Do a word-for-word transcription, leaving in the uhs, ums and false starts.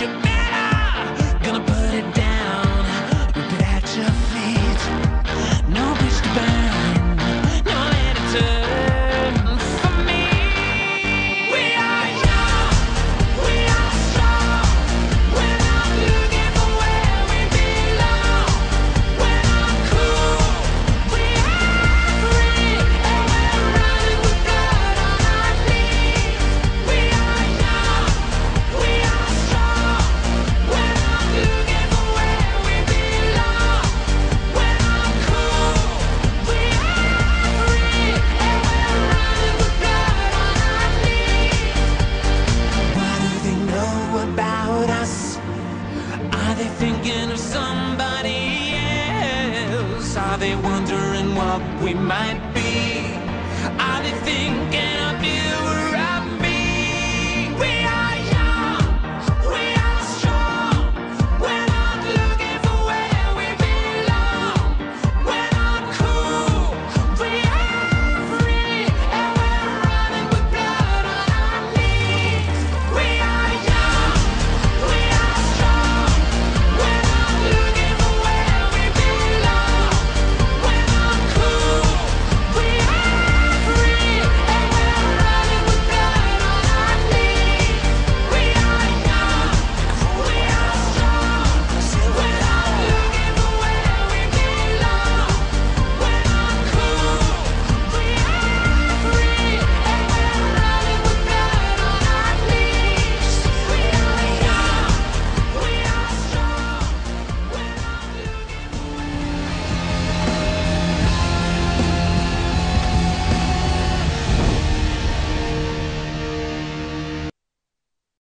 you matter. Gonna put it down, rip it at your feet. No bridge to burn, no land to turn. For me, we are young, we are strong. We're not looking for where we belong. We're not cool, we are free, and we're running with blood on our knees. We are young, we are strong. We're not looking for where we belong. We're not cool, we are free, and we're running with blood on our knees. What do they know about us? Are they thinking of somebody else? Are they wondering what we might be? Are they thinking